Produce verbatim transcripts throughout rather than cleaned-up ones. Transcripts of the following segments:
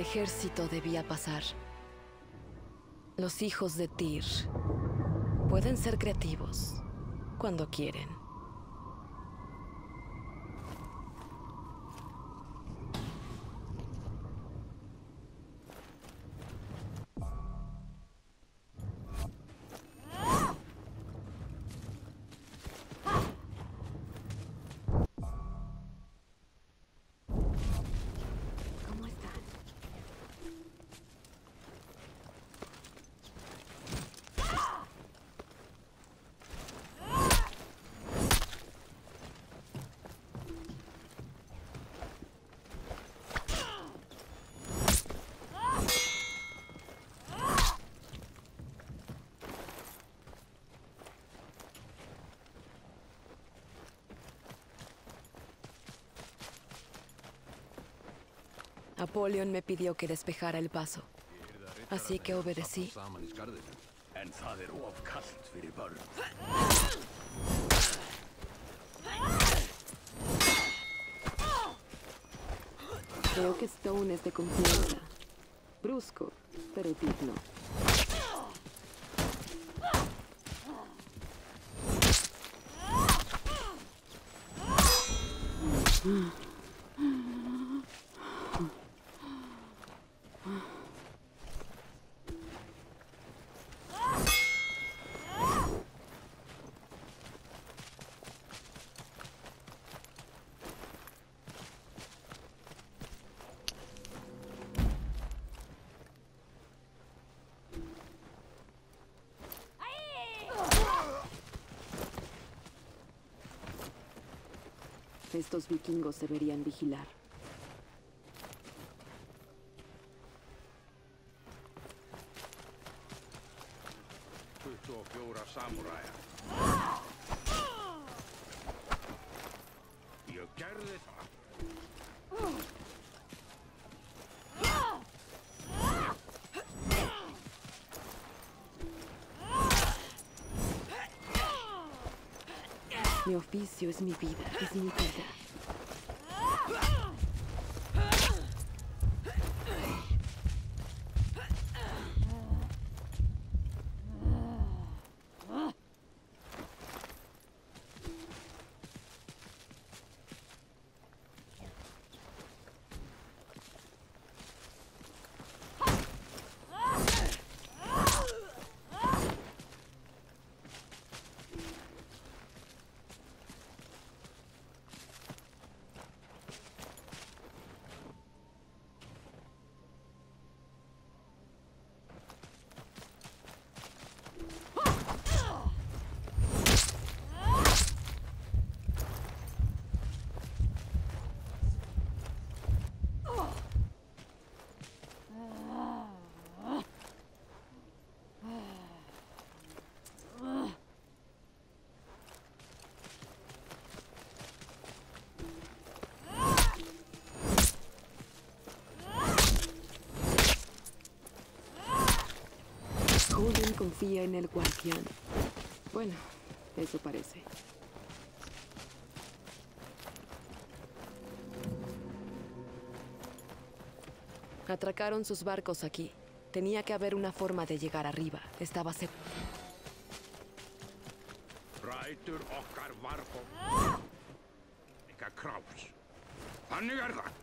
ejército debía pasar. Los hijos de Tyr pueden ser creativos cuando quieren. Apollyon me pidió que despejara el paso, así que obedecí. Creo que Stone es de confianza. Brusco, pero digno. Estos vikingos deberían vigilar. Mi oficio es mi vida, es mi vida. Odin confía en el guardián. Bueno, eso parece. Atracaron sus barcos aquí. Tenía que haber una forma de llegar arriba. Estaba seguro. Rætur okkar varpo. Eka Kraus. Þannig er það.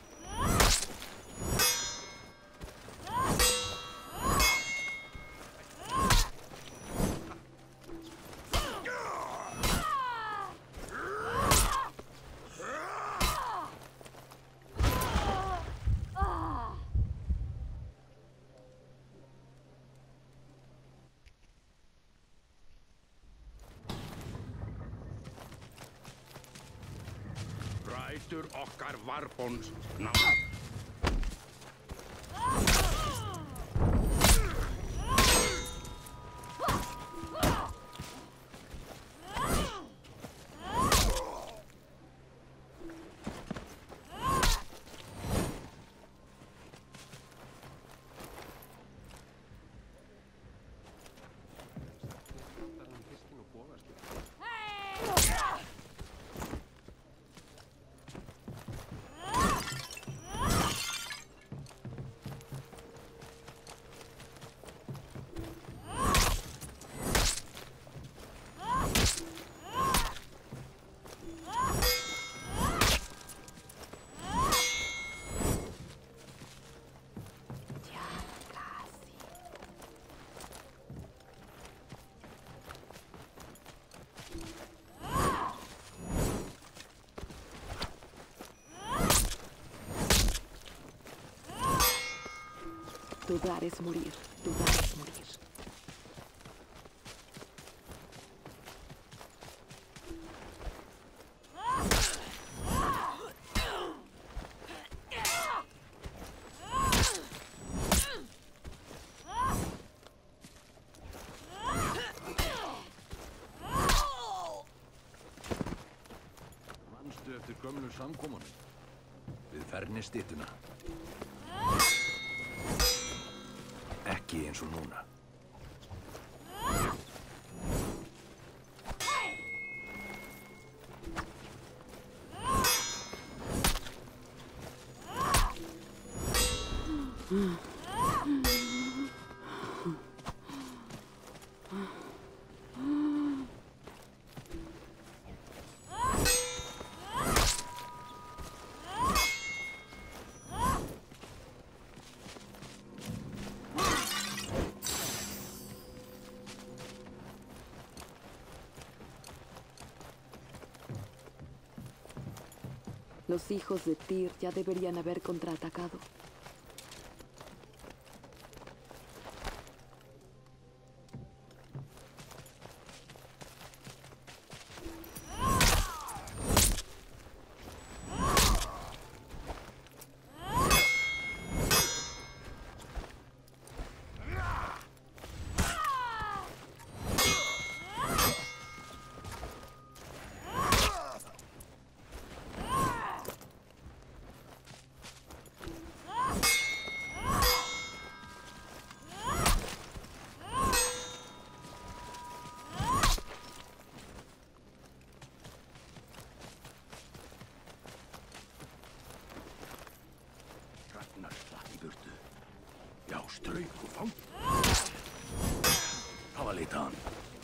Rætur okkar varpons ná. Dudar es morir. Dudar es morir. Manstu eftir gömlu samkomunum við fernistyttuna? Ekki eins og núna. Los hijos de Tyr ya deberían haber contraatacado. Ragnar slapp í burtu. Já, strauk og fang. Hafa leita hann.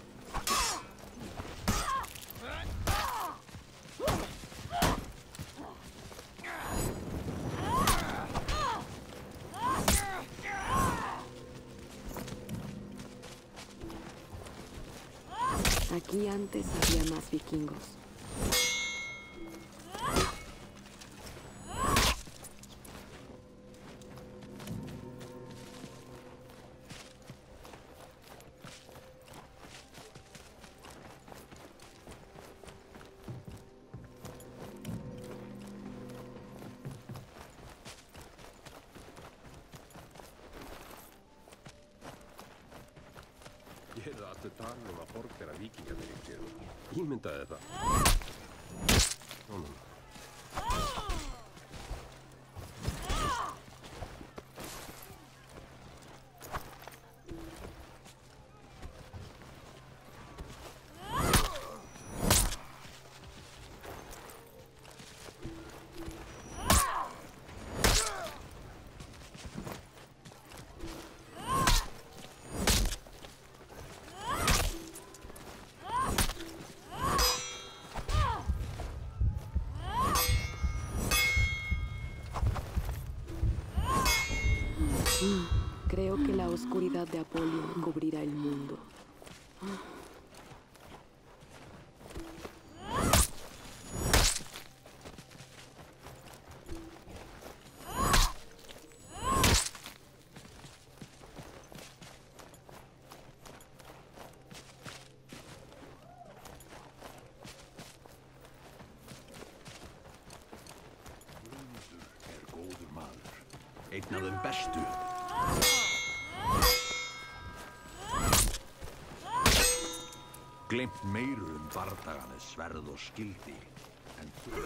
Aquí antes había más vikingos. Ég heyrði allur talað um að borg þeirra víkingarnir í sér. Ímyndaði þetta. Nónum. Creo que la oscuridad de Apolion cubrirá el mundo. Er góður maður. Einn af þeim bestu. Gleymt meiru um bardaga með sverð og skildi en þú.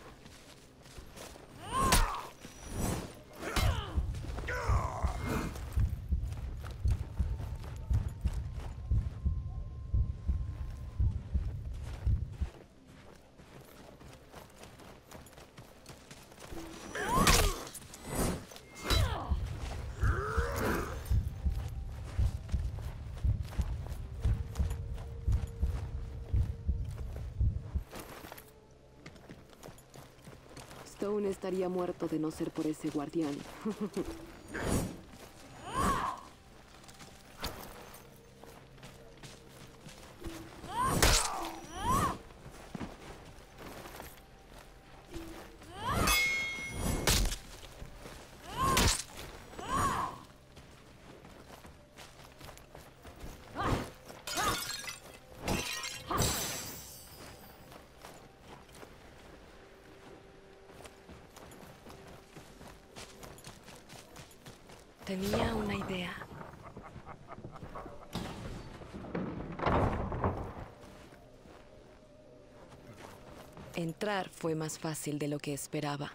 Stone estaría muerto de no ser por ese guardián. Tenía una idea. Entrar fue más fácil de lo que esperaba.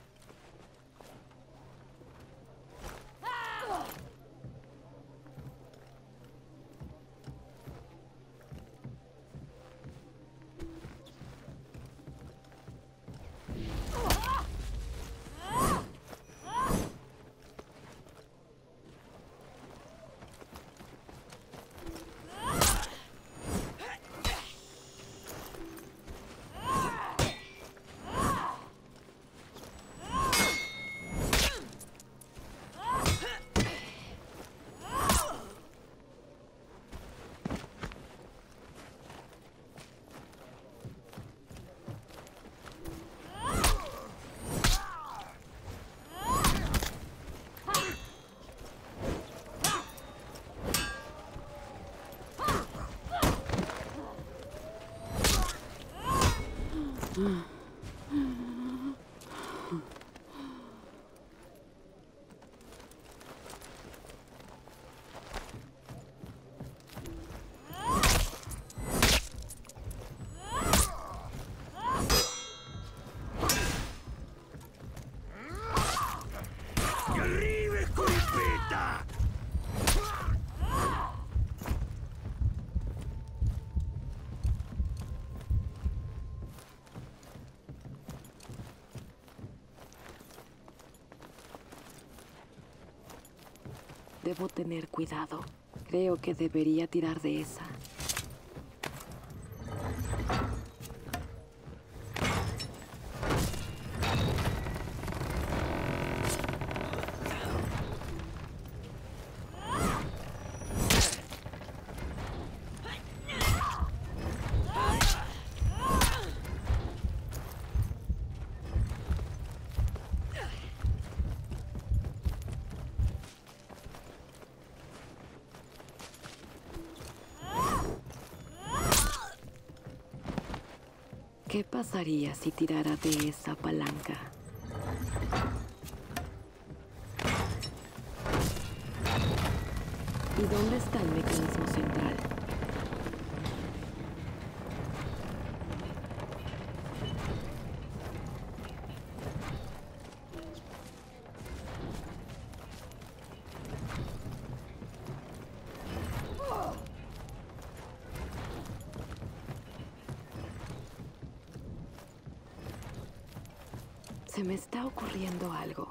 Debo tener cuidado. Creo que debería tirar de esa. ¿Qué pasaría si tirara de esa palanca? ¿Y dónde está el mecanismo central? Se me está ocurriendo algo.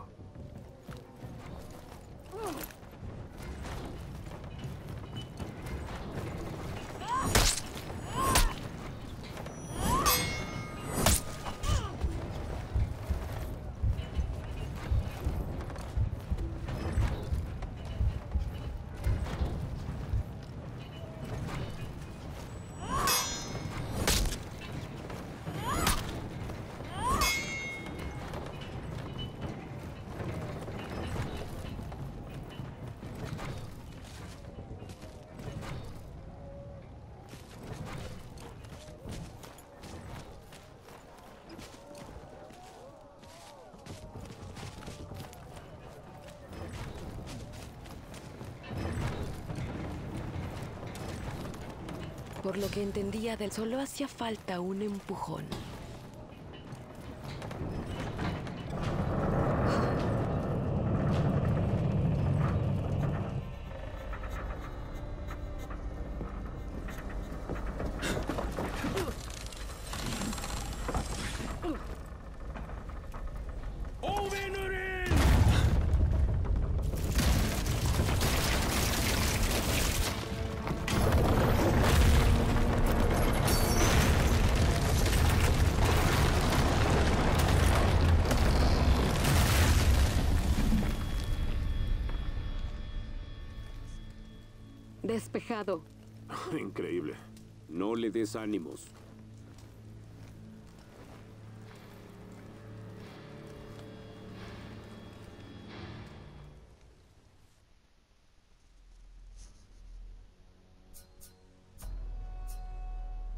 Por lo que entendía del solo hacía falta un empujón. Despejado. Increíble. No le des ánimos.